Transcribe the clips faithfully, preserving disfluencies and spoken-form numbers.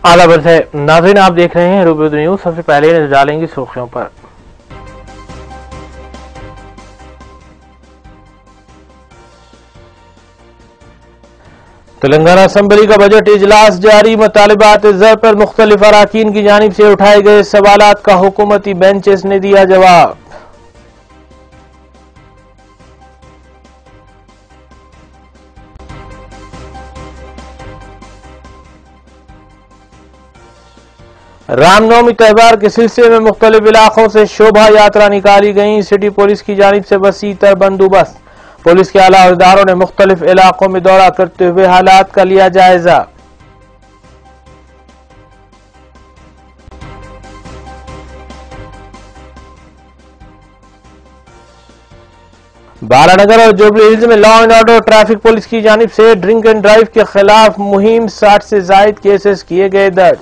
आला बर्स है नाज़रीन, आप देख रहे हैं रूबरू न्यूज। सबसे पहले नजर डालेंगे सुर्खियों पर। तेलंगाना असम्बली का बजट इजलास जारी। मुतालिबात ज़र पर मुख्तलिफ अराकीन की जानिब से उठाए गए सवालात का हुकूमती बेंचेस ने दिया जवाब। रामनवमी त्यौहार के सिलसिले में मुख्तलिफ इलाकों से शोभा यात्रा निकाली गई। सिटी पुलिस की जानिब से वसी तर बंदोबस्त। पुलिस के आला अहदेदारों ने मुख्तलिफ इलाकों में दौरा करते हुए हालात का लिया जायजा। बालानगर और जुबली हिल्स में law and order traffic police की जानिब से ड्रिंक एंड ड्राइव के खिलाफ मुहिम। साठ से जायद केसेस किए गए दर्ज।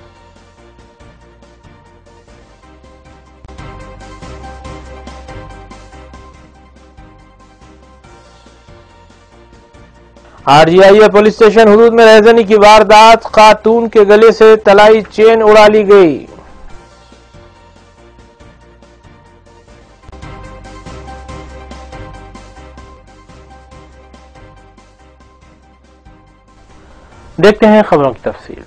आरजीआई पुलिस स्टेशन हुदूद में रहजनी की वारदात। खातून के गले से तलाई चेन उड़ा ली गई। देखते हैं खबरों की तफसील।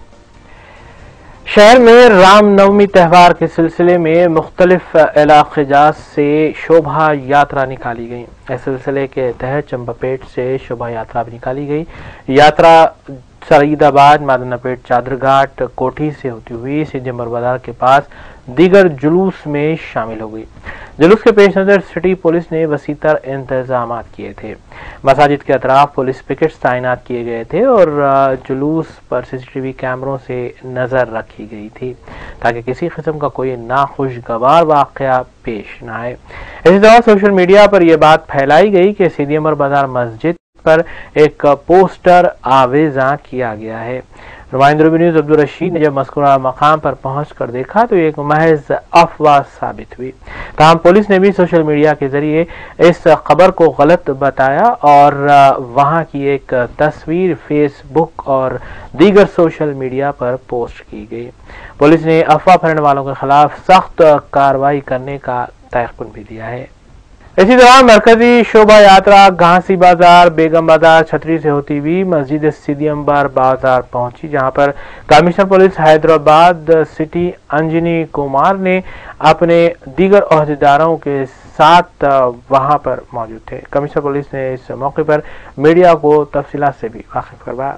शहर में रामनवमी त्यौहार के सिलसिले में मुख्तलिफ इलाके जात से शोभा यात्रा निकाली गई। इस सिलसिले के तहत चंपापेट से शोभा यात्रा भी निकाली गई। यात्रा सईदाबाद, मादनापेट, चादरघाट, कोठी से होती हुई सिद्धिंबर बाजार के पास दीगर जुलूस में शामिल हो गई। जुलूस के पेश नजर सिटी पुलिस ने वसीतर इंतजाम किए थे। मसाजिद के अतराफ पुलिस पिकेट्स तैनात किए गए थे और जुलूस पर सीसीटीवी कैमरों से नजर रखी गई थी ताकि किसी किस्म का कोई नाखुशगवार वाकया पेश न आए। इसी दौरान सोशल मीडिया पर यह बात फैलाई गई कि सिद्धिंबर बाजार मस्जिद पर एक पोस्टर आवेजा किया गया है। नुमाइंदा रूबरू न्यूज अब्दुल रशीद ने जब मज़कूरा मकाम पर पहुंचकर देखा तो एक महज अफवाह साबित हुई। ताहम पुलिस ने भी सोशल मीडिया के जरिए इस खबर को गलत बताया और वहां की एक तस्वीर फेसबुक और दीगर सोशल मीडिया पर पोस्ट की गई। पुलिस ने अफवाह फैलाने वालों के खिलाफ सख्त कार्रवाई करने का तयक़ुन भी दिया है। इसी दौरान मरकजी शोभा यात्रा घासी बाजार, बेगम बाजार, छतरी से होती हुई मस्जिद सिद्धिंबर बाजार पहुंची, जहां पर commissioner police Hyderabad city Anjani Kumar ने अपने दीगर ओहदेदारों के साथ वहां पर मौजूद थे। कमिश्नर पुलिस ने इस मौके पर मीडिया को तफसीलात से भी वाकिफ करवाया।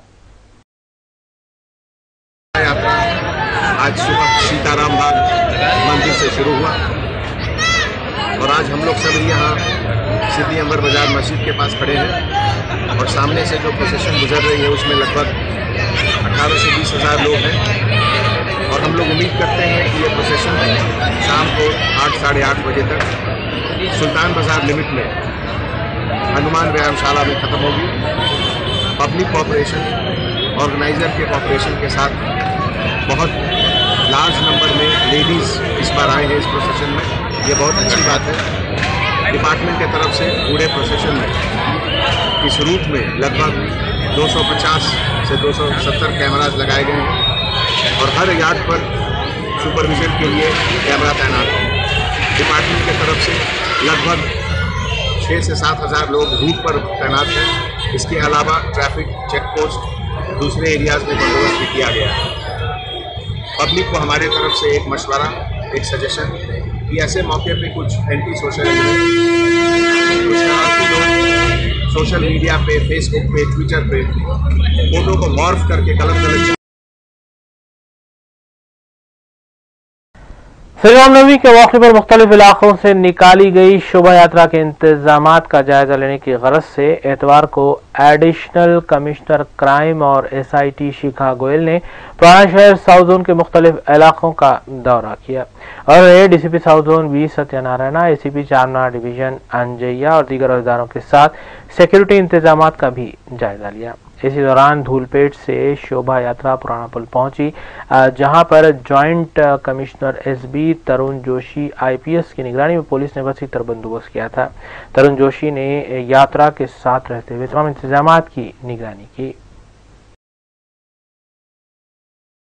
आज सुबह सीताराम बाग मंदिर से शुरू हुआ और आज हम लोग सब यहाँ सिद्धिंबर बाजार मस्जिद के पास खड़े हैं और सामने से जो प्रोसेशन गुजर रही है उसमें लगभग अठारह से बीस हज़ार लोग हैं और हम लोग उम्मीद करते हैं कि ये प्रोसेशन शाम को आठ साढ़े आठ बजे तक सुल्तान बाजार लिमिट में हनुमान व्यायामशाला में ख़त्म होगी। पब्लिक कोऑपरेशन, ऑर्गेनाइज़र के कोऑपरेशन के साथ बहुत लार्ज नंबर में लेडीज़ इस बार आए हैं इस प्रोसेशन में, ये बहुत अच्छी बात है। डिपार्टमेंट के तरफ से पूरे प्रोसेशन में इस रूट में लगभग दो सौ पचास से दो सौ सत्तर कैमराज लगाए गए हैं और हर यार्ड पर सुपरविजन के लिए कैमरा तैनात है। डिपार्टमेंट की तरफ से लगभग छः से सात हज़ार लोग रूट पर तैनात हैं। इसके अलावा ट्रैफिक चेक पोस्ट दूसरे एरियाज़ में बंदोबस्त भी किया गया है। पब्लिक को हमारे तरफ से एक मशवरा, एक सजेशन कि ऐसे मौके पे कुछ एंटी सोशल कुछ शरारती लोग सोशल मीडिया पे, फेसबुक पे, ट्विटर पे फोटो को मॉर्फ करके गलत गलत रामनवमी के मौके पर मुख्तलिफ इलाकों से निकाली गई शोभा यात्रा के इंतजामात का जायजा लेने की गरज से एतवार को एडिशनल कमिश्नर क्राइम और S I T Shikha Goyal ने पुराना शहर साउथ जोन के मुख्तलिफ इलाकों का दौरा किया और D C P south zone V Satyanarayana, A C P Charminar division Anjaiah और दीगर अहदेदारों के साथ सिक्योरिटी इंतजामात का भी जायजा लिया। इसी दौरान धूलपेट से शोभा यात्रा पुराना पुल पहुंची, जहां पर joint commissioner S B Tarun Joshi I P S की निगरानी में पुलिस ने वसी तर बंदोबस्त किया था। तरुण जोशी ने यात्रा के साथ रहते हुए तमाम इंतजामात की निगरानी की।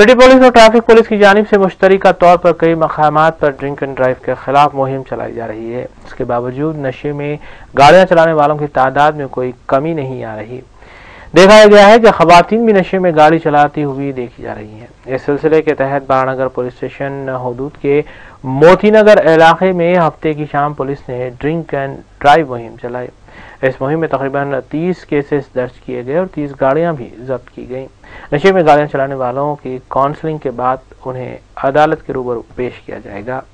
सिटी पुलिस और ट्रैफिक पुलिस की जानिब से मुश्तरका तौर पर कई मकामात पर ड्रिंक एंड ड्राइव के खिलाफ मुहिम चलाई जा रही है। इसके बावजूद नशे में गाड़ियां चलाने वालों की तादाद में कोई कमी नहीं आ रही। देखा गया है कि खवातीन भी नशे में गाड़ी चलाती हुई देखी जा रही हैं। इस सिलसिले के तहत बारानगर पुलिस स्टेशन हदूद के मोतीनगर इलाके में हफ्ते की शाम पुलिस ने ड्रिंक एंड ड्राइव मुहिम चलाई। इस मुहिम में तकरीबन तीस केसेस दर्ज किए गए और तीस गाड़ियां भी जब्त की गईं। नशे में गाड़ियां चलाने वालों की काउंसलिंग के बाद उन्हें अदालत के रूबरू पेश किया जाएगा।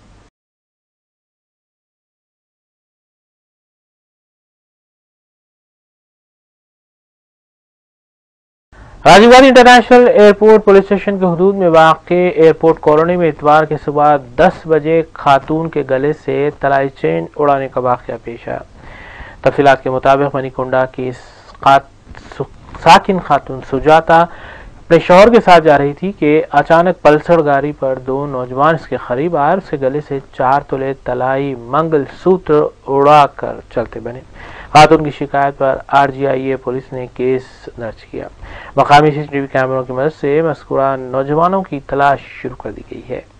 Rajiv Gandhi international airport police station के हदूद में वाक़ एयरपोर्ट कॉलोनी में इतवार के सुबह दस बजे खातून के गले से तलाई चेन उड़ाने का वाक़या पेश आया। तफसीलात के मुताबिक मनीकुंडा की साकिन खातून सुजाता अपने शौहर के साथ जा रही थी कि अचानक पल्सर गाड़ी पर दो नौजवान इसके करीब आए। उसके गले से चार तोले तलाई मंगल सूत्र उड़ा कर चलते बने। खातून की शिकायत पर आरजीआईए पुलिस ने केस दर्ज किया। मकामी सीसीटीवी कैमरों की मदद से मज़कूरा नौजवानों की तलाश शुरू कर दी गई है।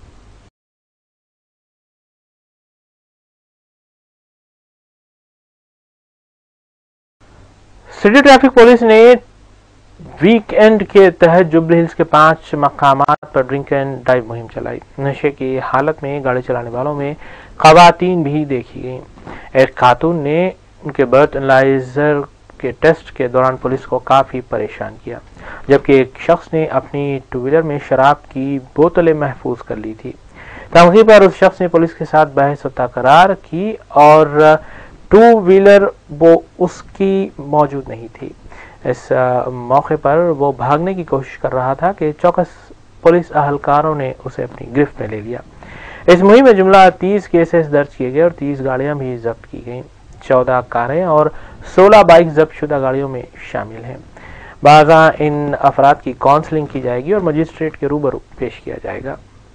सिटी ट्रैफिक पुलिस ने वीकेंड के तहत जुबली हिल्स के पांच मकामात पर ड्रिंक एंड ड्राइव मुहिम चलाई। नशे की हालत में गाड़ी चलाने वालों में खवातीन भी देखी गईं। एक खातून ने उनके बर्थ एनालाइजर के टेस्ट के दौरान पुलिस को काफी परेशान किया, जबकि एक शख्स ने अपनी टू व्हीलर में शराब की बोतलें महफूज कर ली थी। तमगी पर उस शख्स ने पुलिस के साथ बहस और तकरार की और टू व्हीलर वो उसकी मौजूद नहीं थी। इस मौके पर वो भागने की कोशिश कर रहा था कि चौकस पुलिस अहलकारों ने उसे अपनी गिरफ्त में ले लिया। इस मुहिम में जुमला तीस केसेस दर्ज किए गए और तीस गाड़ियां भी जब्त की गईं। चौदह कारें और सोलह बाइक जब्त शुदा गाड़ियों में शामिल हैं। बाज़ा इन अफराद की काउंसलिंग की जाएगी और मजिस्ट्रेट के रूबरू पेश किया जाएगा।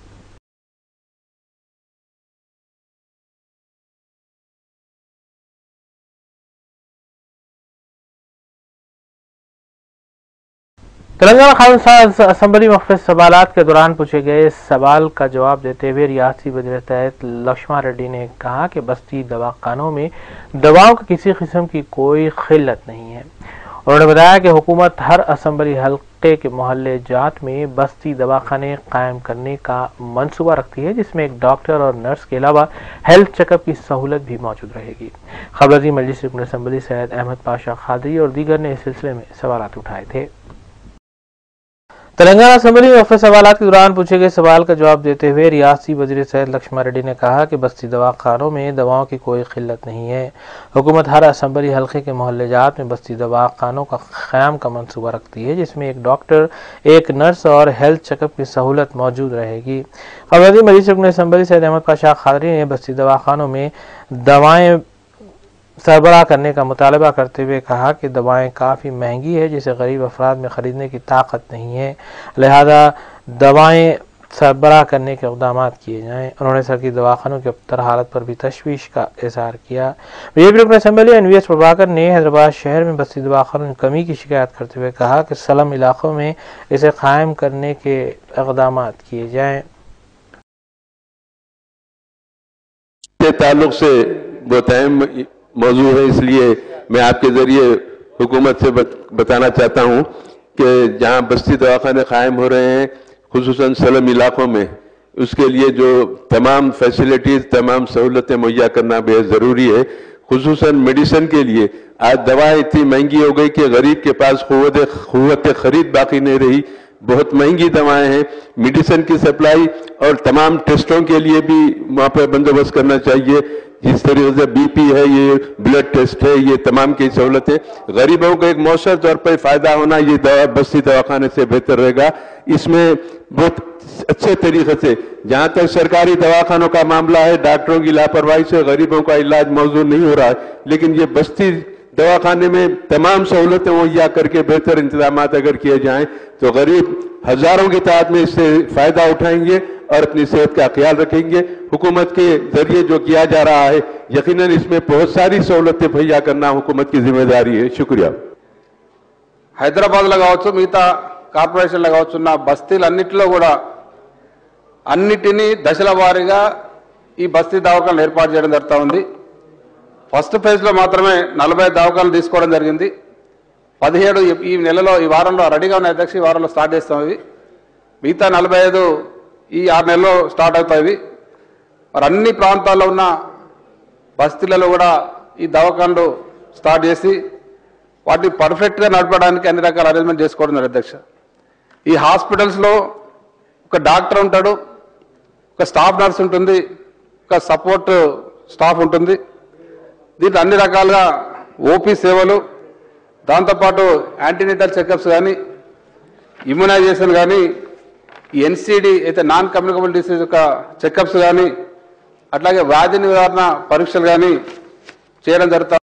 तेलंगाना खान असम्बली मुख्तलिफ सवालात के दौरान पूछे गए सवाल का जवाब देते हुए रियासती वज़ीर तहत लक्ष्मण रेड्डी ने कहा कि बस्ती दवाखानों में दवाओं की किसी किस्म की कोई खिल्लत नहीं है। उन्होंने बताया कि हुकूमत हर असम्बली हल्के के मोहल्ले जात में बस्ती दवाखाने कायम करने का मंसूबा रखती है, जिसमें एक डॉक्टर और नर्स के अलावा हेल्थ चेकअप की सहूलत भी मौजूद रहेगी। खबरजी मजलिस रुकन असम्बली सैयद अहमद पाशा खादरी और दीगर ने इस सिलसिले में सवालात उठाए थे। तेलंगाना असम्बली में मुख्तलिफ सवालात के दौरान पूछे गए सवाल का जवाब देते हुए रियासती वज़ीर सैयद लक्ष्मण रेड्डी ने कहा कि बस्ती दवाखानों में दवाओं की कोई किल्लत नहीं है। हुकूमत हर असम्बली हल्के के मोहल्ले जात में बस्ती दवाखानों का क़याम का मंसूबा रखती है, जिसमें एक डॉक्टर, एक नर्स और हेल्थ चेकअप की सहूलत मौजूद रहेगी। खबरजी मजलिस रुकन असम्बली सैयद अहमद पाशा खादरी ने बस्ती दवाखानों में दवाएं सरबराह करने का मुतालबा करते हुए कहा कि दवाएं काफ़ी महंगी है, जिसे गरीब अफराद में ख़रीदने की ताकत नहीं है, लिहाजा दवाएं सरबराह करने के इक़दाम किए जाएँ। उन्होंने सरकारी दवाखानों की अबतर हालत पर भी तशवीश का इज़हार किया। बीजेपी रुकन असम्बली एनवीएस प्रभाकर ने हैदराबाद शहर में बस्ती दवाखानों में कमी की शिकायत करते हुए कहा कि सलम इलाकों में इसे कायम करने के इक़दाम किए जाएँ। ताल्लुक से बहुत अहम मौजू है, इसलिए मैं आपके ज़रिए हुकूमत से बताना चाहता हूँ कि जहाँ बस्ती दवाखाने कायम हो रहे हैं, खुसूसन सलम इलाकों में, उसके लिए जो तमाम फैसिलिटीज़, तमाम सहूलतें मुहैया करना बेहद ज़रूरी है। खुसूसन मेडिसिन के लिए आज दवाएँ इतनी महंगी हो गई कि गरीब के पास क़ुव्वत क़ुव्वत ख़रीद बाकी नहीं रही। बहुत महंगी दवाएं हैं। मेडिसिन की सप्लाई और तमाम टेस्टों के लिए भी वहाँ पर बंदोबस्त करना चाहिए। जिस तरीके से बीपी है, ये ब्लड टेस्ट है, ये तमाम की सहूलतें गरीबों को एक मौसर तौर पर फायदा होना, ये दवा बस्ती दवाखाने से बेहतर रहेगा। इसमें बहुत अच्छे तरीके से, जहाँ तक सरकारी दवाखानों का मामला है, डॉक्टरों की लापरवाही से गरीबों का इलाज मौजूद नहीं हो रहा है, लेकिन ये बस्ती दवाखाने में तमाम सहूलतें मुहैया करके बेहतर इंतजाम अगर किए जाएं तो गरीब हजारों की तादाद में इससे फायदा उठाएंगे और अपनी सेहत का ख्याल रखेंगे। हुकूमत के जरिए जो किया जा रहा है, यकीनन इसमें बहुत सारी सहूलतें मुहैया करना हुकूमत की जिम्मेदारी है। शुक्रिया। హైదరాబాద్లో కావచ్చు, మిగతా కార్పొరేషన్లో కావచ్చున్న బస్తీలన్నింటిలో కూడా అన్నిటినీ దశల వారీగా ఈ బస్తీ దవాఖానలు ఏర్పాటు చేయడం జరుగుతూ ఉంది. ఫస్ట్ ఫేజ్లో మాత్రమే నలభై దవాఖానలు తీసుకోవడం జరిగింది. పదిహేడు ఈ నెలలో ఈ వారంలో రెడీగా ఉన్న అధ్యక్ష ఈ వారంలో స్టార్ట్ చేస్తాం. ఇవి మిగతా నలభై ఐదు ఈ ఆరు నెలల్లో స్టార్ట్ అవుతాయి. మరి అన్ని ప్రాంతాల్లో ఉన్న బస్తీలలో కూడా ఈ దవాఖానలు స్టార్ట్ చేసి వాటిని పర్ఫెక్ట్గా నడపడానికి అన్ని రకాల అరేంజ్మెంట్ చేసుకోవడం జరిగింది అధ్యక్ష. ఈ హాస్పిటల్స్లో ఒక డాక్టర్ ఉంటాడు, ఒక స్టాఫ్ నర్స్ ఉంటుంది, ఒక సపోర్ట్ స్టాఫ్ ఉంటుంది. దీంట్లో అన్ని రకాలుగా ఓపీ సేవలు, దాంతోపాటు యాంటీనేటల్ చెకప్స్ కానీ, ఇమ్యునైజేషన్ కానీ, ఈ ఎన్సీడీ అయితే నాన్ కమ్యూనికబుల్ డిసీజ్ యొక్క చెకప్స్ కానీ, అట్లాగే వ్యాధి నివారణ పరీక్షలు కానీ చేయడం జరుగుతుంది.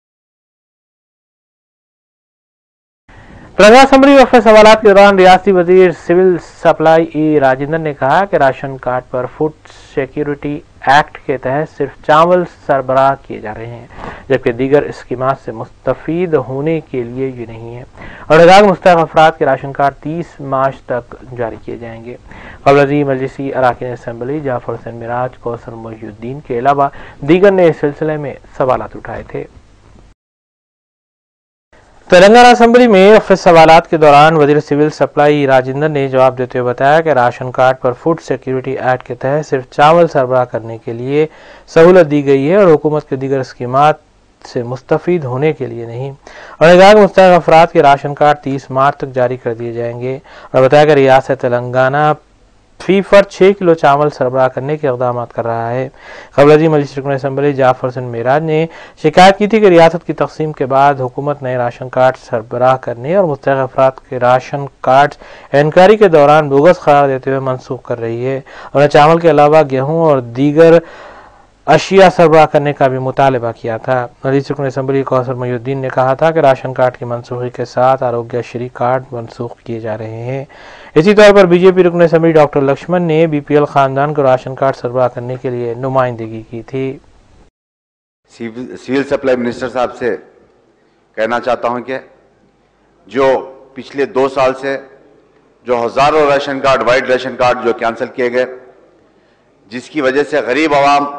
प्रजा असम्बली वफ़ सवालात के दौरान रियासती वजीर सिविल सप्लाई ई राजेंद्र ने कहा कि राशन कार्ड पर फूड सिक्योरिटी एक्ट के तहत सिर्फ चावल सरबराह किए जा रहे हैं, जबकि दीगर स्कीमात से मुस्तफीद होने के लिए ये नहीं है। और लगाग मुस्तहक अफराद के राशन कार्ड तीस मार्च तक जारी किए जाएंगे। कबल अज़ीं मजलिसी अरकान असम्बली जाफर हुसैन मिराज, कौसर मोहिउद्दीन के अलावा दीगर ने इस सिलसिले में सवालात उठाए थे। तेलंगाना असम्बली में वफ़ सवालात के दौरान वज़ीर सिविल सप्लाई राजेंद्र ने जवाब देते हुए बताया कि राशन कार्ड पर फूड सिक्योरिटी एक्ट के तहत सिर्फ चावल सरबराह करने के लिए सहूलत दी गई है और हुकूमत के दीगर स्कीमात से मुस्तफीद होने के लिए नहीं। उन्होंने कहा कि मुस्तहक अफराद के राशन कार्ड तीस मार्च तक जारी कर दिए जाएंगे और बताया कि रियासत तेलंगाना फी फर्द छः किलो चावल सरबराह करने के इक़दाम कर रहा है। कबल अज़ीं मजलिस रुकन असम्बली जाफर हुसैन मिराज ने शिकायत की थी कि रियासत की तकसीम के बाद हुकूमत नए राशन कार्ड सरबराह करने और मुस्तहक अफराद के राशन कार्ड इंक्वायरी के दौरान बोगस करार देते हुए मनसूख कर रही है। उन्होंने चावल के अलावा गेहूँ और दीगर अशिया सरबराह करने का भी मुतालबा किया था। मजलिस रुकन असम्बली कौसर मोहिउद्दीन ने कहा था कि राशन कार्ड की मनसूखी के साथ आरोग्यश्री कार्ड मनसूख किए जा रहे हैं। इसी तौर पर बीजेपी रुकन असम्बली डॉक्टर लक्ष्मण ने बीपीएल खानदान को राशन कार्ड सरबराह करने के लिए नुमाइंदगी की थी। सिविल सप्लाई मिनिस्टर साहब से कहना चाहता हूं कि जो पिछले दो साल से जो हजारों ration card, white ration card जो कैंसिल किए गए, जिसकी वजह से गरीब आवाम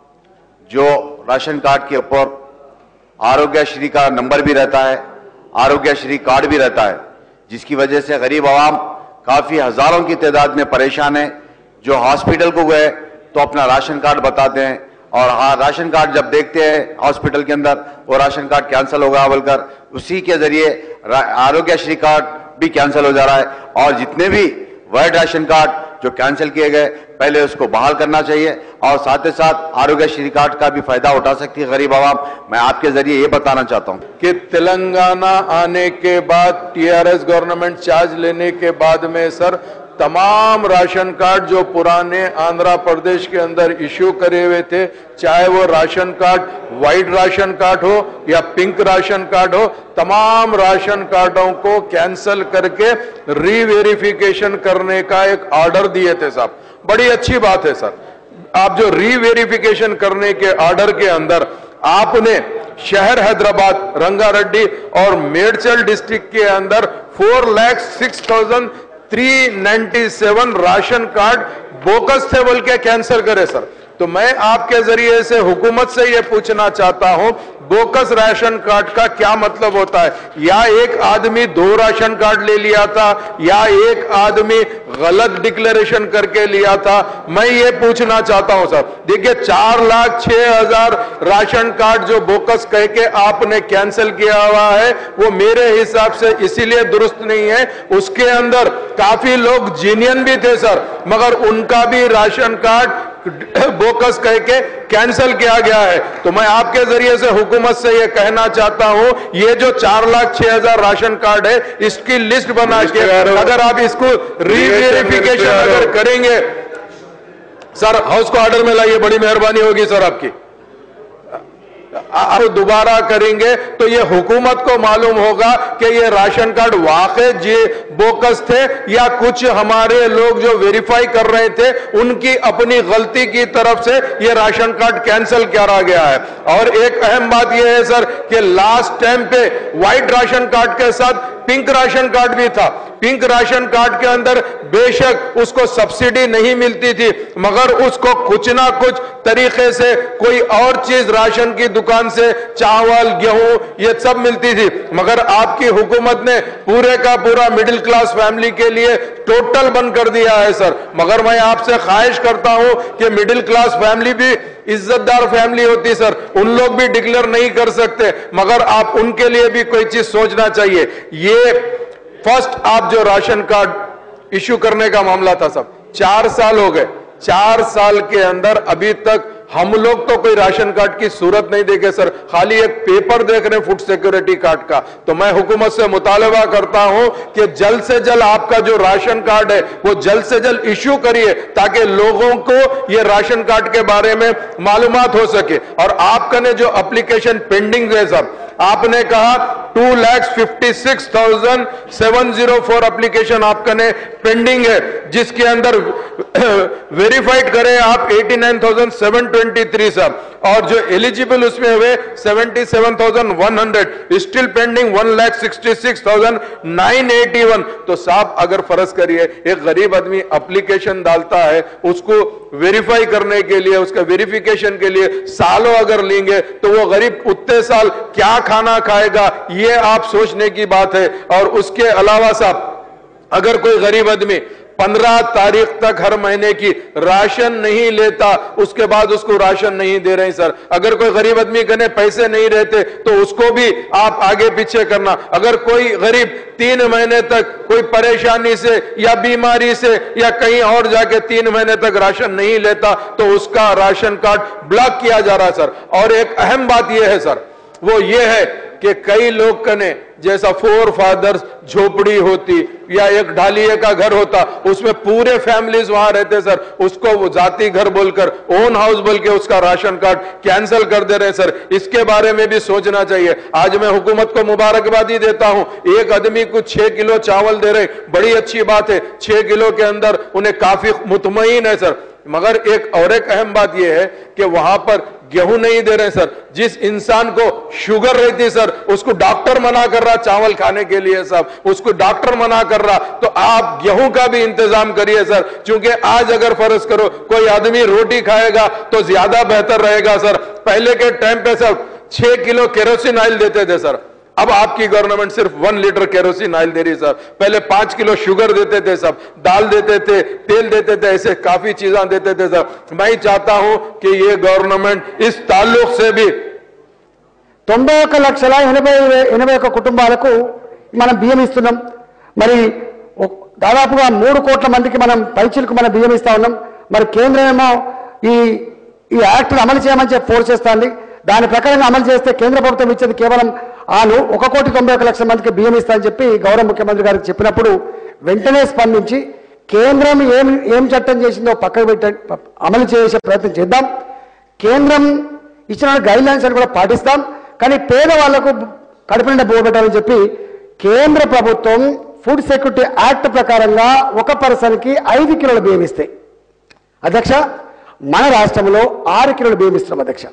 जो राशन कार्ड के ऊपर आरोग्यश्री का नंबर भी रहता है, आरोग्यश्री कार्ड भी रहता है, जिसकी वजह से गरीब आवाम काफी हजारों की तादाद में परेशान है। जो हॉस्पिटल को गए तो अपना राशन कार्ड बताते हैं और हाँ राशन कार्ड जब देखते हैं हॉस्पिटल के अंदर वो राशन कार्ड कैंसिल होगा बोलकर उसी के जरिए आरोग्यश्री कार्ड भी कैंसिल हो जा रहा है। और जितने भी वाइट राशन कार्ड जो कैंसिल किए गए पहले उसको बहाल करना चाहिए और साथ ही साथ आरोग्यश्री कार्ड का भी फायदा उठा सकती है गरीब आवाम। मैं आपके जरिए ये बताना चाहता हूं कि तेलंगाना आने के बाद टीआरएस गवर्नमेंट चार्ज लेने के बाद में सर तमाम राशन कार्ड जो पुराने आंध्र प्रदेश के अंदर इश्यू करे हुए थे, चाहे वो ration card white ration card हो या पिंक राशन कार्ड हो, तमाम राशन कार्डों को कैंसिल करके रीवेरिफिकेशन करने का एक ऑर्डर दिए थे साहब। बड़ी अच्छी बात है सर। आप जो रीवेरिफिकेशन करने के ऑर्डर के अंदर आपने शहर हैदराबाद, रंगारेड्डी और मेडचल डिस्ट्रिक्ट के अंदर four lakh six thousand three ninety seven ration card bogus थे बोल के कैंसिल करे सर। तो मैं आपके जरिए से हुकूमत से यह पूछना चाहता हूं बोकस राशन कार्ड का क्या मतलब होता है? या एक आदमी दो राशन कार्ड ले लिया था या एक आदमी गलत डिक्लेरेशन करके लिया था? मैं ये पूछना चाहता हूं सर। देखिए चार लाख छह हजार राशन कार्ड जो बोकस कह के आपने कैंसिल किया हुआ है वो मेरे हिसाब से इसीलिए दुरुस्त नहीं है। उसके अंदर काफी लोग जीनियन भी थे सर, मगर उनका भी राशन कार्ड बोकस कह के कैंसिल किया गया है। तो मैं आपके जरिए से हुकूमत से ये कहना चाहता हूं ये जो चार लाख छह हजार राशन कार्ड है इसकी लिस्ट बना के अगर आप इसको रीवेरिफिकेशन अगर करेंगे सर, हाउस को ऑर्डर में लाइए, बड़ी मेहरबानी होगी सर आपकी। आप दोबारा करेंगे तो ये हुकूमत को मालूम होगा कि ये राशन कार्ड वाकई जी बोकस थे या कुछ हमारे लोग जो वेरीफाई कर रहे थे उनकी अपनी गलती की तरफ से ये राशन कार्ड कैंसिल करा गया है। और एक अहम बात यह है सर कि लास्ट टाइम पे व्हाइट राशन कार्ड के साथ पिंक राशन कार्ड भी था। पिंक राशन कार्ड के अंदर बेशक उसको सब्सिडी नहीं मिलती थी, मगर उसको कुछ ना कुछ तरीके से कोई और चीज राशन की दुकान से चावल गेहूं ये सब मिलती थी। मगर आपकी हुकूमत ने पूरे का पूरा मिडिल क्लास फैमिली के लिए टोटल बंद कर दिया है सर। मगर मैं आपसे ख्वाहिश करता हूं कि मिडिल क्लास फैमिली भी इज्जतदार फैमिली होती सर, उन लोग भी डिक्लेयर नहीं कर सकते, मगर आप उनके लिए भी कोई चीज सोचना चाहिए। ये फर्स्ट आप जो राशन कार्ड इश्यू करने का मामला था सब, चार साल हो गए, चार साल के अंदर अभी तक हम लोग तो कोई राशन कार्ड की सूरत नहीं देखे सर, खाली एक पेपर देख रहे हैं फूड सिक्योरिटी कार्ड का। तो मैं हुकूमत से मुतालबा करता हूं कि जल्द से जल्द आपका जो राशन कार्ड है वो जल्द से जल्द इश्यू करिए, ताकि लोगों को ये राशन कार्ड के बारे में मालूमात हो सके। और आपका ने जो एप्लीकेशन पेंडिंग है सर, आपने कहा two lakhs fifty six thousand seven zero four application आपका ने पेंडिंग है, जिसके अंदर वेरीफाइड करें आप eighty nine thousand seven twenty three sir, और जो एलिजिबल उसमें हुए seventy seven thousand one hundred, still pending one lakh sixty six thousand nine eighty one. तो साहब अगर फर्ज करिए एक गरीब आदमी एप्लीकेशन डालता है, उसको वेरीफाई करने के लिए, उसका वेरिफिकेशन के लिए सालों अगर लेंगे तो वो गरीब उतने साल क्या खाना खाएगा, ये आप सोचने की बात है। और उसके अलावा साहब अगर कोई गरीब आदमी पंद्रह तारीख तक हर महीने की राशन नहीं लेता, उसके बाद उसको राशन नहीं दे रहे सर। अगर कोई गरीब आदमी कने पैसे नहीं रहते तो उसको भी आप आगे पीछे करना। अगर कोई गरीब तीन महीने तक कोई परेशानी से या बीमारी से या कहीं और जाके तीन महीने तक राशन नहीं लेता तो उसका राशन कार्ड ब्लॉक किया जा रहा सर। और एक अहम बात यह है सर, वो ये है कि कई लोग कने जैसा फोर फादर्स झोपड़ी होती या एक ढालिए का घर होता, उसमें पूरे फैमिलीज वहां रहते सर, उसको वो जाति घर बोलकर ओन हाउस बोल के उसका राशन कार्ड कैंसिल कर दे रहे सर। इसके बारे में भी सोचना चाहिए। आज मैं हुकूमत को मुबारकबादी देता हूं, एक आदमी को छह किलो चावल दे रहे, बड़ी अच्छी बात है, छह किलो के अंदर उन्हें काफी मुतमईन है सर। मगर एक और एक अहम बात यह है कि वहां पर गेहूं नहीं दे रहे सर। जिस इंसान को शुगर रहती सर, उसको डॉक्टर मना कर रहा चावल खाने के लिए साहब, उसको डॉक्टर मना कर रहा, तो आप गेहूं का भी इंतजाम करिए सर। क्योंकि आज अगर फर्ज करो कोई आदमी रोटी खाएगा तो ज्यादा बेहतर रहेगा सर। पहले के टाइम पे सर छह किलो केरोसिन ऑयल देते थे सर, अब आपकी गवर्नमेंट सिर्फ वन लीटर केरोसिन ऑयल दे रही सर। पहले पांच किलो शुगर देते थे सब, दाल देते थे, तेल देते थे, ऐसे काफी चीजें देते थे सर। मैं चाहता हूं कि ये गवर्नमेंट इस ताल्लुक से भी తొంభై ఒక్క లక్షల ఎనభై ఎనభై ఒక్క కుటుంబాలకు మనం బియ్యం ఇస్తున్నాం. మరి దాదాపుగా మూడు కోట్ల మందికి మనం పైచిలకు మనం బియ్యం ఇస్తా ఉన్నాం. మరి కేంద్రం ఏమో ఈ ఈ యాక్ట్ను అమలు చేయమని చెప్పి ఫోర్స్ చేస్తుంది. దాని ప్రకారంగా అమలు చేస్తే కేంద్ర ప్రభుత్వం ఇచ్చేది కేవలం ఆను ఒక కోటి తొంభై ఒక్క లక్షల మందికి బియ్యం ఇస్తా అని చెప్పి గౌరవ ముఖ్యమంత్రి గారికి చెప్పినప్పుడు వెంటనే స్పందించి కేంద్రం ఏం ఏం చట్టం చేసిందో పక్కకు పెట్ట అమలు చేసే ప్రయత్నం చేద్దాం. కేంద్రం ఇచ్చిన గైడ్ లైన్స్ అని కూడా పాటిస్తాం. కానీ పేదవాళ్లకు కడుపు నిండా బోగొట్టాలని చెప్పి కేంద్ర ప్రభుత్వం ఫుడ్ సెక్యూరిటీ యాక్ట్ ప్రకారంగా ఒక పర్సన్కి ఐదు కిలోల బియ్యం ఇస్తాయి అధ్యక్ష. మన రాష్ట్రంలో ఆరు కిలోల బియ్యం ఇస్తున్నాం అధ్యక్ష.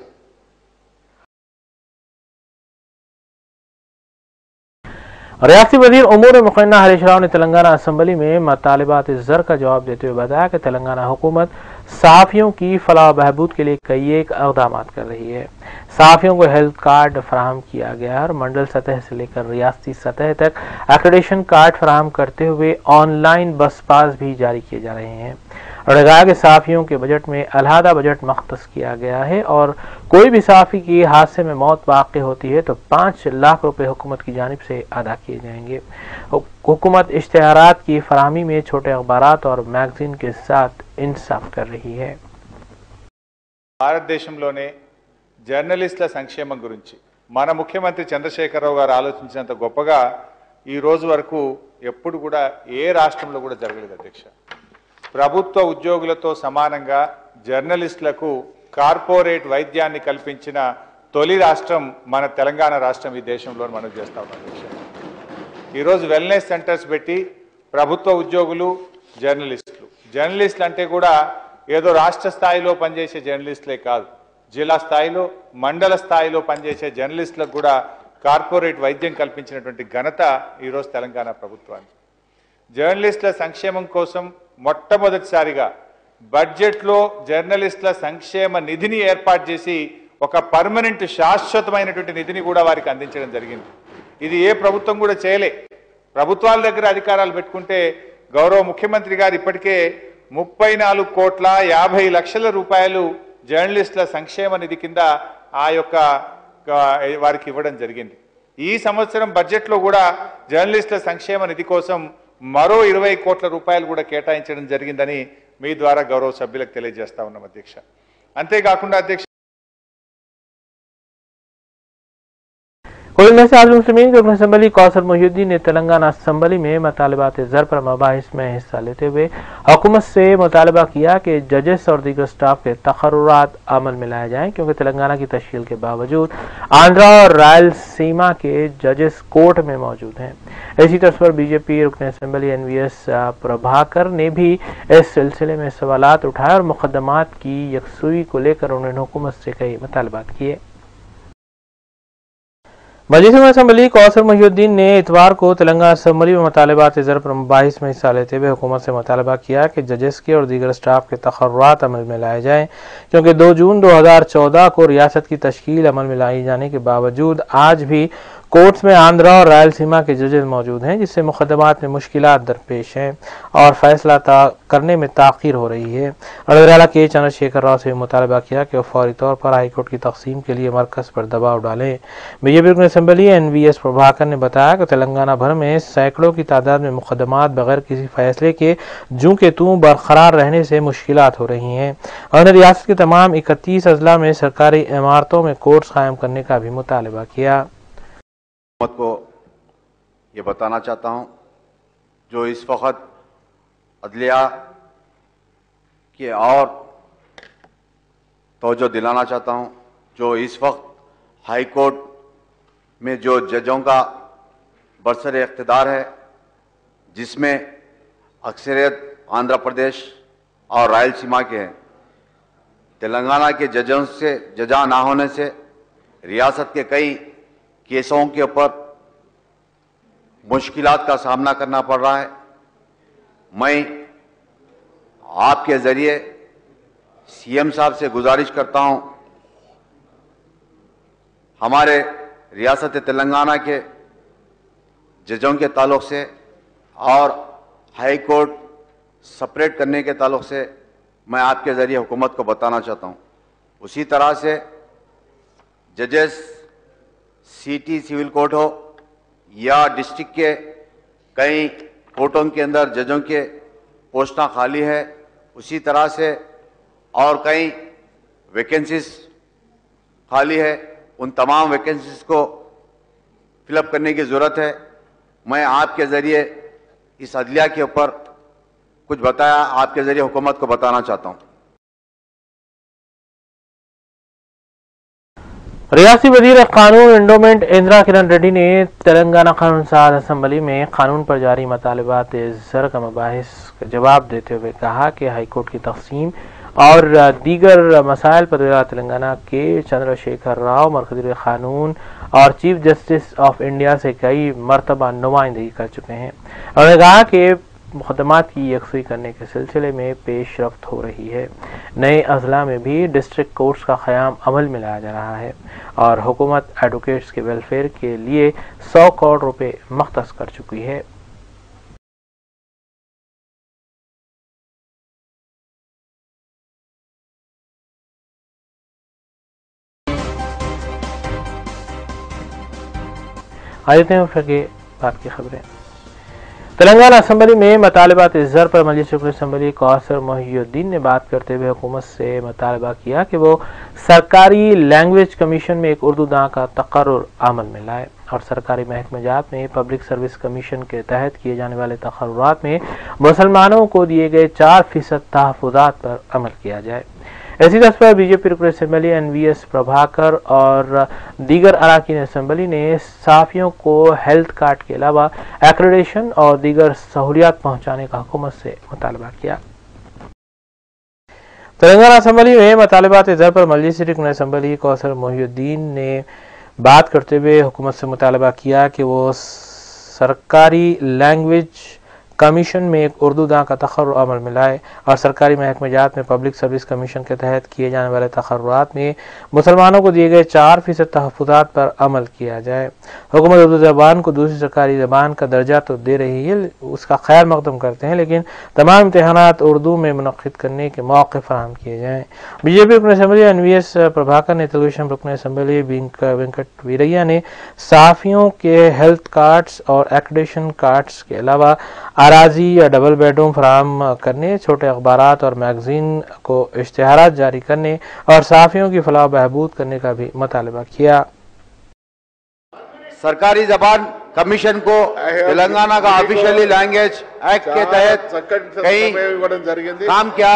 रियासती वजीर उमूर मुक़न्ना हरीश राव ने तेलंगाना असम्बली में मतालिबात ज़र का जवाब देते हुए बताया कि तेलंगाना हुकूमत सहाफ़ियों की फलाह बहबूद के लिए कई एक इक़दाम कर रही है। सहाफ़ियों को हेल्थ कार्ड फराहम किया गया और मंडल सतह से लेकर रियासती सतह तक एक्रेडिटेशन कार्ड फराहम करते हुए ऑनलाइन बस पास भी जारी किए जा रहे हैं। उन्होंने कहा कि सहाफ़ियों के बजट में अलहदा बजट मख्तस किया गया है और कोई भी सहाफ़ी की हादसे में मौत वाक़ होती है तो पाँच लाख रुपए हुकूमत की जानिब से अदा किए जाएंगे। हुकूमत इश्तिहारात की फराहमी में छोटे अखबारात और मैगजीन के साथ इंसाफ कर रही है। భారతదేశంలోనే జర్నలిస్టుల సంక్షేమం గురించి మన ముఖ్యమంత్రి చంద్రశేఖరరావు గారు ఆలోచించినంత గొప్పగా ఈ రోజు వరకు ఎప్పుడు కూడా ఏ రాష్ట్రంలో కూడా జరగలేదు అధ్యక్ష. ప్రభుత్వ ఉద్యోగులతో సమానంగా జర్నలిస్టులకు కార్పొరేట్ వైద్యాన్ని కల్పించిన తొలి రాష్ట్రం మన తెలంగాణ రాష్ట్రం ఈ దేశంలో మనం చేస్తా ఉన్నాం అధ్యక్ష. ఈరోజు వెల్నెస్ సెంటర్స్ పెట్టి ప్రభుత్వ ఉద్యోగులు జర్నలిస్టులు జర్నలిస్టులు అంటే కూడా ఏదో రాష్ట్ర స్థాయిలో పనిచేసే జర్నలిస్టులే కాదు, జిల్లా స్థాయిలో మండల స్థాయిలో పనిచేసే జర్నలిస్టులకు కూడా కార్పొరేట్ వైద్యం కల్పించినటువంటి ఘనత ఈరోజు తెలంగాణ ప్రభుత్వానికి. జర్నలిస్టుల సంక్షేమం కోసం మొట్టమొదటిసారిగా బడ్జెట్లో జర్నలిస్టుల సంక్షేమ నిధిని ఏర్పాటు చేసి ఒక పర్మనెంట్ శాశ్వతమైనటువంటి నిధిని కూడా వారికి అందించడం జరిగింది. ఇది ఏ ప్రభుత్వం కూడా చేయలే. ప్రభుత్వాల దగ్గర అధికారాలు పెట్టుకుంటే గౌరవ ముఖ్యమంత్రి గారు ఇప్పటికే ముప్పై నాలుగు కోట్ల యాభై లక్షల రూపాయలు జర్నలిస్టుల సంక్షేమ నిధి కింద ఆ యొక్క వారికి ఇవ్వడం జరిగింది. ఈ సంవత్సరం బడ్జెట్లో కూడా జర్నలిస్టుల సంక్షేమ నిధి కోసం మరో ఇరవై కోట్ల రూపాయలు కూడా కేటాయించడం జరిగిందని మీ ద్వారా గౌరవ సభ్యులకు తెలియజేస్తా ఉన్నాం అధ్యక్ష. అంతేకాకుండా అధ్యక్ష कोयलम से आजम मुस्लिमीन के रुकन असम्बली कौसर मोहिउद्दीन ने तेलंगाना असम्बली में मुतालबात ज़र पर मबाहिस में हिस्सा लेते हुए हुकूमत से मुतालबा किया कि जजेस और दीगर स्टाफ के तकर्रुरात अमल में लाए जाएं, क्योंकि तेलंगाना की तश्कील के बावजूद आंध्रा और रायलसीमा के जजेस कोर्ट में मौजूद हैं। इसी तर्ज पर बीजेपी रुकन assembly N V S Prabhakar ने भी इस सिलसिले में सवालात उठाए और मुकदमात की यकसुई को लेकर उन्होंने हुकूमत से कई मुतालबात किए। मजलिस असम्बली कौसर मोहिउद्दीन ने इतवार को तेलंगाना असम्बली में मुतालबात ज़र पर मबाहिस में हिस्सा लेते हुए हुकूमत से मुतालबा किया कि जजेस के और दीगर स्टाफ के तकर्रुरात अमल में लाए जाएं, क्योंकि दो जून दो हज़ार चौदह को रियासत की तश्कील अमल में लाई जाने के बावजूद आज भी कोर्ट्स में आंध्रा और रायलसीमा के जजेस मौजूद हैं, जिससे मुकदमात में मुश्किलात दरपेश हैं और फैसला करने में ताख़ीर हो रही है। वज़ीर-ए-आला के चंद्रशेखर राव से मुतालबा किया कि वह फौरी तौर पर हाईकोर्ट की तकसीम के लिए मरकज़ पर दबाव डालें। बीजेपी रुकन assembly N V S Prabhakar ने बताया कि तेलंगाना भर में सैकड़ों की तादाद में मुकदमात बगैर किसी फैसले के जूं के तूं बरकरार रहने से मुश्किलात हो रही हैं। उन्होंने रियासत के तमाम इकतीस अजला में सरकारी इमारतों में कोर्ट्स कायम करने का भी मुतालबा किया। को ये बताना चाहता हूं, जो इस वक्त अदलिया के और तवज्जो दिलाना चाहता हूं, जो इस वक्त हाई कोर्ट में जो जजों का बरसर इख्तिदार है, जिसमें अक्सरियत आंध्र प्रदेश और रायलसीमा के हैं। तेलंगाना के जजों से जजा ना होने से रियासत के कई केसों के ऊपर मुश्किलात का सामना करना पड़ रहा है। मैं आपके जरिए सीएम साहब से गुजारिश करता हूं, हमारे रियासत तेलंगाना के जजों के ताल्लुक से और हाई कोर्ट सेपरेट करने के ताल्लुक से मैं आपके जरिए हुकूमत को बताना चाहता हूं। उसी तरह से जजेस सिटी सिविल कोर्ट हो या डिस्ट्रिक्ट के कई कोर्टों के अंदर जजों के पोस्टां खाली है, उसी तरह से और कई वैकेंसीज खाली है। उन तमाम वैकेंसीज को फिलअप करने की ज़रूरत है। मैं आपके ज़रिए इस अदलिया के ऊपर कुछ बताया, आपके ज़रिए हुकूमत को बताना चाहता हूँ। रियासी वजीर कानून एंडोमेंट इंदिरा किरण रेड्डी ने तेलंगाना कानून साज असम्बली में कानून पर जारी मुतालबात ज़र का मबाहिस का जवाब देते हुए कहा कि हाईकोर्ट की तकसीम और दीगर मसाइल पर तेलंगाना के चंद्रशेखर राव मरकज़ी कानून और चीफ जस्टिस ऑफ इंडिया से कई मरतबा नुमाइंदगी कर चुके हैं। उन्होंने कहा कि मुकदमात की यकसुई करने के सिलसिले में पेशरफ्त हो रही है। नए अजला में भी डिस्ट्रिक्ट कोर्ट्स का क़याम अमल में लाया जा रहा है और हुकूमत एडवोकेट्स के वेलफेयर के लिए सौ करोड़ रुपए मख्तस कर चुकी है। आते हैं फिर बात की खबरें। तेलंगाना असम्बली में मुतालबात ज़र पर मजलिस असम्बली कौसर मोहिउद्दीन ने बात करते हुए हुकूमत से मुतालबा किया कि वो सरकारी लैंग्वेज कमीशन में एक उर्दू दां का तकर्रुर अमल में लाए और सरकारी महकमेजात में पब्लिक सर्विस कमीशन के तहत किए जाने वाले तकर्रुरात में मुसलमानों को दिए गए चार फीसद तहफ़्फ़ुज़ात पर अमल किया जाए। इसी तर्ज पर बीजेपी रुकन assembly N V S Prabhakar और दीगर अरकान असम्बली ने साफियों को हेल्थ कार्ड के अलावा एक्रेडिटेशन और दीगर सहूलियात पहुंचाने का हुकूमत से मुतालबा किया। तेलंगाना असम्बली में मुतालबात ज़र पर मजलिस रुकन असम्बली कौसर मोहिउद्दीन ने बात करते हुए हुकूमत से मुतालबा किया कि वो सरकारी लैंग्वेज कमीशन में एक उर्दू दां का तखर्रुर अमल में लाए और सरकारी महकमेजात में पब्लिक सर्विस कमीशन के तहत किए जाने वाले तखर्रुरात में मुसलमानों को दिए गए चार फीसद तहफ़्फ़ुज़ात पर अमल किया जाए। हुकूमत उर्दू ज़बान को दूसरी सरकारी ज़बान का दर्जा तो दे रही है, उसका खैर मकदम करते हैं, लेकिन तमाम इम्तहानात उर्दू में मुनक़्क़िद करने के मौक़े फ़राहम किए जाएँ। बीजेपी रुकन assembly N V S Prabhakar ने तेलुगुदेशम रुकन असम्बली वेंकट वीरैया ने सहाफ़ियों के हेल्थ कार्ड्स और एक्रेडिटेशन कार्ड्स के अलावा आराजी या डबल बेडरूम फराहम करने, छोटे अखबारात और मैगजीन को इश्तिहारात जारी करने और सहाफ़ियों की फलाह बहबूद करने का भी मुतालबा किया। सरकारी जबान कमीशन को तेलंगाना का ऑफिशियली लैंग्वेज एक्ट के तहत कई काम क्या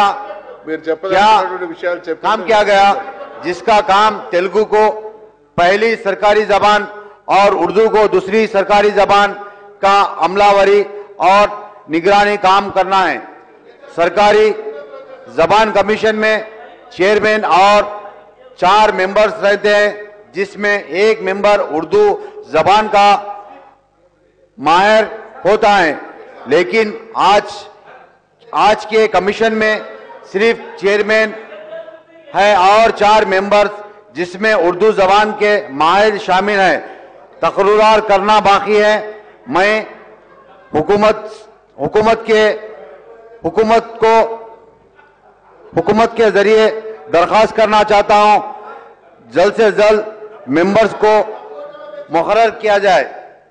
क्या काम किया गया, जिसका काम तेलुगु को पहली सरकारी जबान और उर्दू को दूसरी सरकारी जबान का अमलावरी और निगरानी काम करना है। सरकारी जबान कमीशन में चेयरमैन और चार मेंबर्स रहते हैं, जिसमें एक मेंबर उर्दू जबान का माहिर होता है, लेकिन आज आज के कमीशन में सिर्फ चेयरमैन है और चार मेंबर्स जिसमें उर्दू जबान के माहिर शामिल हैं। तकरीर करना बाकी है। मैं हुकूमत हुकूमत के हुकूमत को हुकूमत के जरिए दरख्वास्त करना चाहता हूं, जल्द से जल्द मेंबर्स को मुकर्रर किया जाए।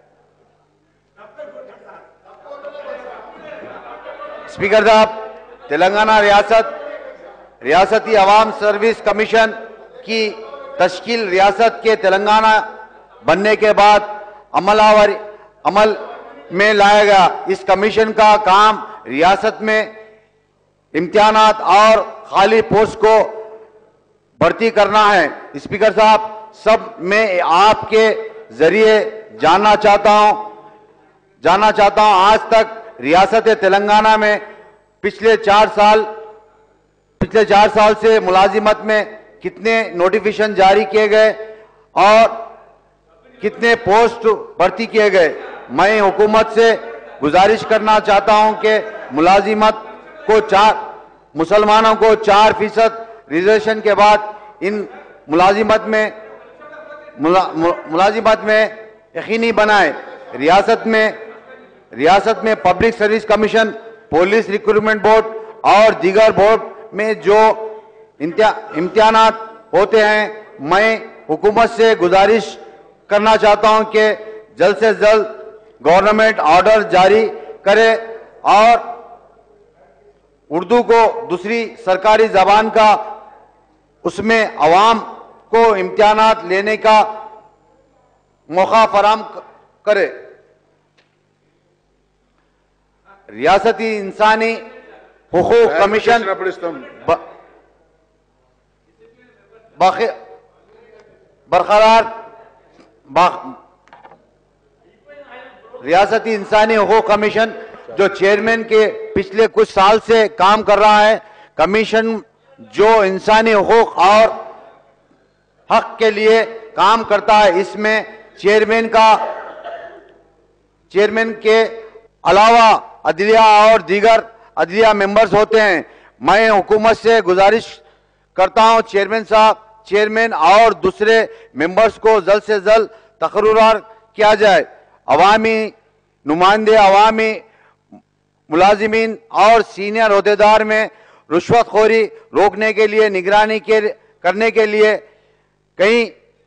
स्पीकर साहब, तेलंगाना रियासत रियासती अवाम सर्विस कमीशन की तश्कील रियासत के तेलंगाना बनने के बाद अमलावरी अमल में लाया गया। इस कमीशन का काम रियासत में इम्तिहानात और खाली पोस्ट को भर्ती करना है। स्पीकर साहब, सब मैं आपके जरिए जानना चाहता हूं जानना चाहता हूं आज तक रियासत तेलंगाना में पिछले चार साल पिछले चार साल से मुलाजिमत में कितने नोटिफिकेशन जारी किए गए और कितने पोस्ट भर्ती किए गए। मैं हुकूमत से गुजारिश करना चाहता हूं कि मुलाजिमत को चार मुसलमानों को चार फीसद रिजर्वेशन के बाद इन मुलाजिमत में मुला, मुलाजिमत में यकीनी बनाए। रियासत में रियासत में public service commission, police recruitment board और दीगर बोर्ड में जो इम्तिहानात होते हैं, मैं हुकूमत से गुजारिश करना चाहता हूं कि जल्द से जल्द गवर्नमेंट ऑर्डर जारी करे और उर्दू को दूसरी सरकारी जबान का उसमें अवाम को इम्तिहानात लेने का मौका फराहम करे। रियासती इंसानी हुकूक कमीशन बरकरार रियासती इंसानी हुकूक कमीशन जो चेयरमैन के पिछले कुछ साल से काम कर रहा है। कमीशन जो इंसानी हुकूक और हक के लिए काम करता है, इसमें चेयरमैन का चेयरमैन के अलावा अदलिया और दीगर अदलिया मेंबर्स होते हैं। मैं हुकूमत से गुजारिश करता हूं चेयरमैन साहब चेयरमैन और दूसरे मेंबर्स को जल्द से जल्द तकरीर किया जाए। अवामी नुमाइंदे अवामी मुलाजिमीन और सीनियर ओहदेदार में रुश्वतखोरी रोकने के लिए निगरानी के करने के लिए कई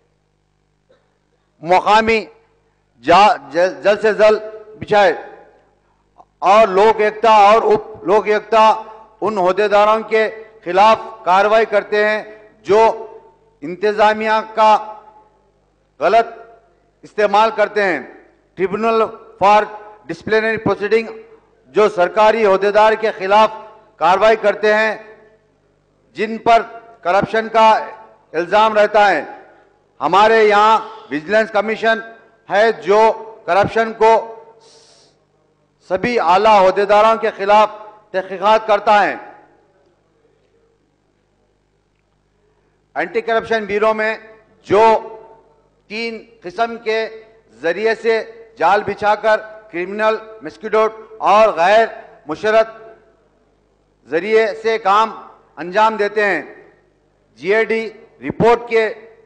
मुकामी जल्द से जल्द बिछाए और लोक एकता और उप लोक एकता उन ओहदेदारों के खिलाफ कार्रवाई करते हैं जो इंतजामिया का गलत इस्तेमाल करते हैं। ट्रिब्यूनल फॉर डिसिप्लिनरी प्रोसीडिंग जो सरकारी ओहदेदार के खिलाफ कार्रवाई करते हैं जिन पर करप्शन का इल्जाम रहता है। हमारे यहाँ विजिलेंस कमीशन है जो करप्शन को सभी आला ओहदेदारों के खिलाफ तहकीकात करता है। एंटी करप्शन ब्यूरो में जो तीन किस्म के जरिए से जाल बिछाकर क्रिमिनल मिस्क्यूडोट और गैर मुशर्रत जरिए से काम अंजाम देते हैं। जीएडी रिपोर्ट के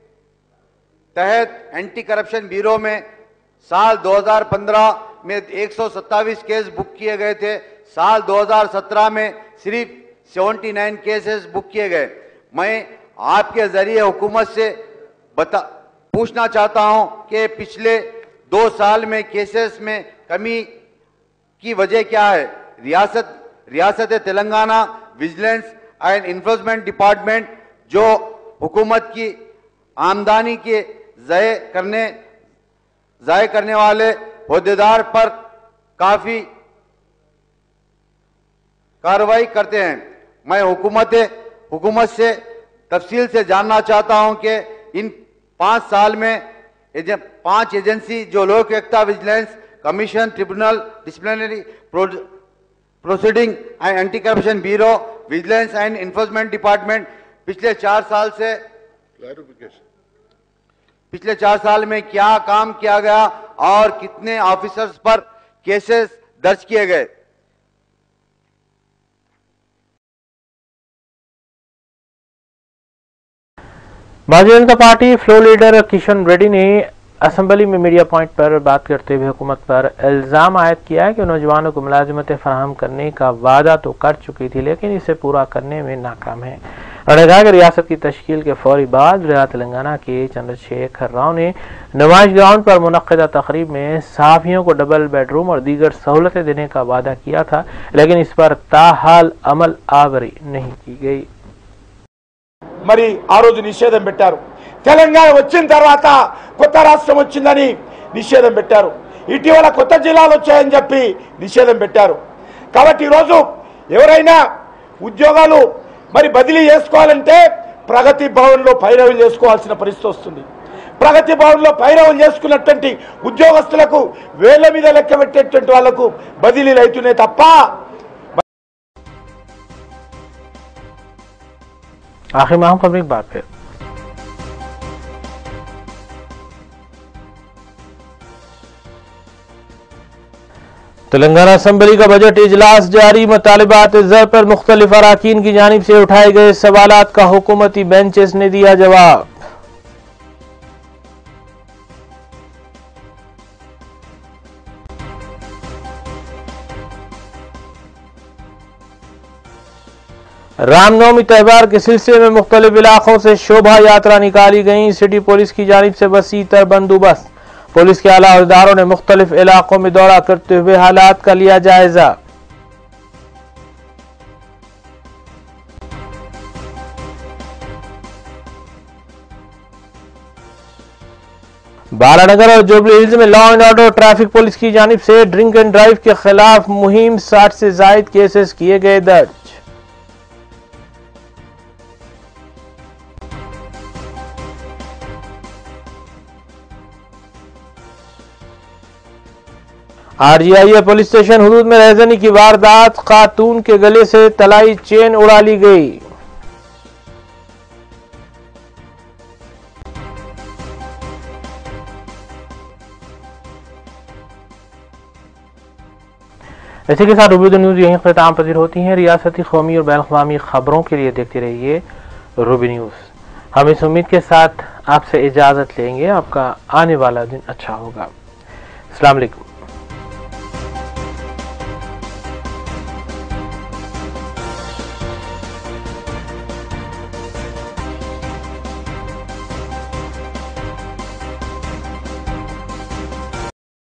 तहत एंटी करप्शन ब्यूरो में साल दो हज़ार पंद्रह में एक सौ सत्ताईस केस बुक किए गए थे। साल दो हज़ार सत्रह में सिर्फ उन्यासी केसेस बुक किए गए। मैं आपके जरिए हुकूमत से बता पूछना चाहता हूं कि पिछले दो साल में केसेस में कमी की वजह क्या है। रियासत रियासत Telangana vigilance and enforcement department जो हुकूमत की आमदनी के ज़ाय करने ज़ाय करने वाले ओहदेदार पर काफी कार्रवाई करते हैं। मैं हुकूमत हुकूमत से तफसील से जानना चाहता हूं कि इन पाँच साल में एजे, पांच एजेंसी जो Lokayukta vigilance commission, tribunal, disciplinary proceeding and anti corruption bureau, vigilance and enforcement department पिछले चार साल से पिछले चार साल में क्या काम किया गया और कितने ऑफिसर्स पर केसेस दर्ज किए गए। Bharatiya Janata party floor leader Kishan Reddy ने असेंबली में मीडिया पॉइंट पर बात करते हुए हुकूमत पर इल्जाम आयद किया है कि नौजवानों को मुलाजिमतें फराहम करने का वादा तो कर चुकी थी लेकिन इसे पूरा करने में नाकाम है। उन्होंने कहा कि रियासत की तश्कील के फौरी बाद रियासत तेलंगाना के चंद्रशेखर राव ने नुमाइश ग्राउंड पर मुनक्किदा तकरीब में सहाफियों को डबल बेडरूम और दीगर सहूलतें देने का वादा किया था, लेकिन इस पर ताहाल अमल आवरी नहीं की गई। మరి ఆ రోజు నిషేధం పెట్టారు। తెలంగాణ వచ్చిన తర్వాత కొత్త రాష్ట్రం వచ్చిందని నిషేధం పెట్టారు। ఇటీవల కొత్త జిల్లాలు వచ్చాయని చెప్పి నిషేధం పెట్టారు। కాబట్టి ఈరోజు ఎవరైనా ఉద్యోగాలు మరి బదిలీ చేసుకోవాలంటే ప్రగతి భవన్లో పైరవీలు చేసుకోవాల్సిన పరిస్థితి వస్తుంది। ప్రగతి భవన్లో పైరవీలు చేసుకున్నటువంటి ఉద్యోగస్తులకు వేళ్ల మీద లెక్క పెట్టేటువంటి వాళ్లకు బదిలీలు అవుతున్నాయి తప్ప आखिर में हम खबर एक बार फिर तेलंगाना असेंबली का बजट इजलास जारी। मुतालिबात ज़र पर मुख्तलिफ अराकीन की जानिब से उठाए गए सवालात का हुकूमती बेंचेस ने दिया जवाब। रामनवमी त्यौहार के सिलसिले में मुख्तलिफ इलाकों से शोभा यात्रा निकाली गई। सिटी पुलिस की जानिब से वसी तर बंदोबस्त। पुलिस के आला अहदेदारों ने मुख्तलिफ इलाकों में दौरा करते हुए हालात का लिया जायजा। बालानगर और जुबली हिल्स में law and order traffic police की जानिब से ड्रिंक एंड ड्राइव के खिलाफ मुहिम, साठ से जायद केसेस किए गए दर्ज। आरजीआईए पुलिस स्टेशन हुदूद में रहजनी की वारदात, खातून के गले से तलाई चेन उड़ा ली गई। इसी के साथ रूबी न्यूज यहीं ख्ताम पजीर होती हैं। रियासती, कौमी और बैन-अक़वामी खबरों के लिए देखते रहिए रूबी न्यूज। हम इस उम्मीद के साथ आपसे इजाजत लेंगे, आपका आने वाला दिन अच्छा होगा। अस्सलाम वालेकुम।